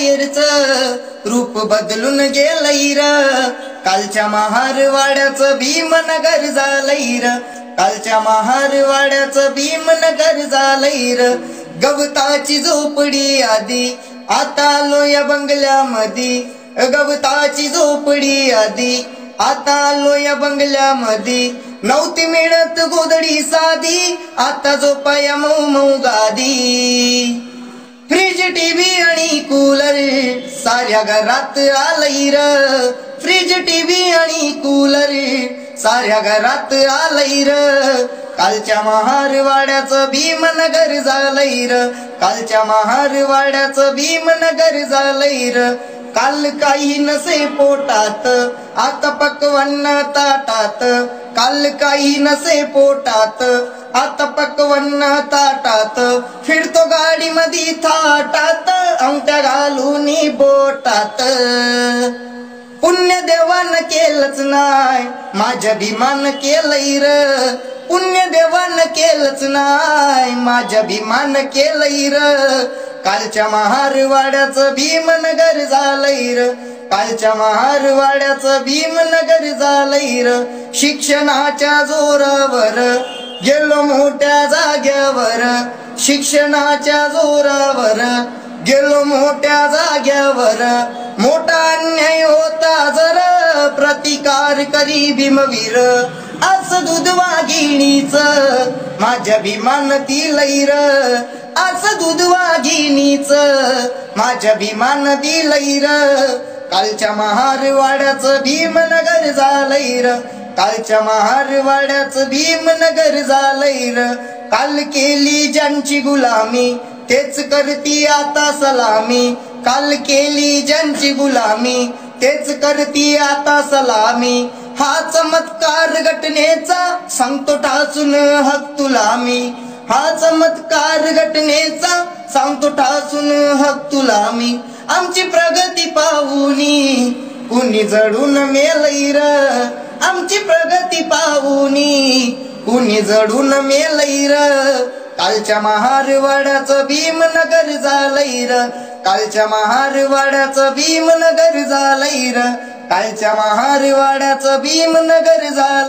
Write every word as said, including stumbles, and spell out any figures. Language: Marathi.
टायरचं रूप बदलून गेलंय र। कालच्या महारवाड्याचं भीमनगर झालंय र। कालच्या महारवाड्याचं भीमनगर झालंय र। गवताची झोपडी आधी आता आलो या बंगल्यामध्ये। गवताची झोपडी आधी आता आलो या बंगल्यामध्ये। नव्हती मिळत गोधडी साधी आता झोपाया मऊ मऊ गादी। फ्रीज टीव्ही आणि कूलर साऱ्या घरात आलंय र। फ्रीज टीव्ही आणि कूलर साऱ्या घरात आलंय र। कालच्या महारवाड्याचं भीमनगर झालंय र। कालच्या महारवाड्याचं भीमनगर झालंय र। काल काही नसे पोटात आता पक्वान्न ताटात। काल काही नसे पोटात आता पक्वान्न ताटात। फिरतो गाडी मधी थाटात अंगठ्या घालून बोटात। पुण्य देवान केलंच नाय माझ्या भीमान केलंय र। पुण्य देवान केलंच नाय माझ्या भीमान केलंय र। कालच्या महारवाड्याचं भीमनगर झालंय र। कालच्या महारवाड्याचं भीमनगर झालंय र। शिक्षणाच्या जोरावर गेलो मोठ्या जाग्यावर। शिक्षणाच्या जोरावर गेलो मोठ्या जाग्यावर। मोठा अन्याय होता जर प्रतिकार करी भीमवीर। असं दूध वाघिणीचं माझ्या भीमान दिलंय र। असं दूध वाघिणीचं माझ्या भीमान दिलंय र। कालच्या महारवाड्याचं भीमनगर झालंय र। कालच्या महारवाड्याचं भीमनगर झालंय र। काल केली ज्यांची गुलामी तेच करती आता सलामी। काल केली ज्यांची गुलामी तेच करती आता सलामी। हा चमत्कार घटनेचा सांगतो ठासून हक तुला मी। हा चमत्कार घटनेचा सांगतो ठासून हक तुला मी। आमची प्रगती पाहुनी कुणी जडून मेलंय र। आमची प्रगती पाहुनी कुणी जडून मेलंय र। कालच्या महारवाड्याचं भीमनगर झालंय र। कालच्या महारवाड्याचं भीमनगर झालंय र। कालच्या महारवाड्याचं भीमनगर झालंय।